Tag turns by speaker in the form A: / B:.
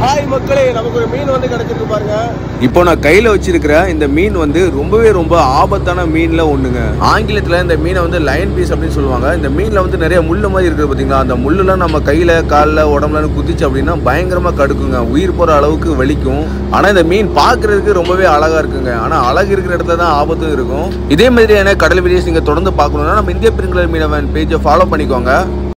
A: Hi மக்களே, நமக்கு ஒரு மீன் வந்து கிடைச்சிருக்கு பாருங்க.
B: இப்போ நான் கையில வச்சிருக்கிற இந்த மீன் வந்து ரொம்ப ஆபத்தான மீன்ல ஒண்ணுங்க. ஆங்கிலத்துல இந்த மீனை வந்து லயன் பீஸ் அப்படின்னு சொல்லுவாங்க. இந்த மீன்ல வந்து நிறைய முள்ளு மாதிரி இருக்குது பாத்தீங்களா, அந்த முள்ளுலாம் நம்ம கையில காலில் உடம்புல குதிச்சு அப்படின்னா பயங்கரமா கடுக்குங்க, உயிர் போற அளவுக்கு வலிக்கும். ஆனா இந்த மீன் பாக்குறதுக்கு ரொம்பவே அழகா இருக்குங்க. ஆனா அழகு இருக்கிற இடத்துல தான் ஆபத்தும் இருக்கும். இதே மாதிரியான கடல் வீடியோஸ் நீங்க தொடர்ந்து பார்க்கணும்னா நம்ம இந்திய பெருங்கடல் மீனவன் பேஜை ஃபாலோ பண்ணிக்கோங்க.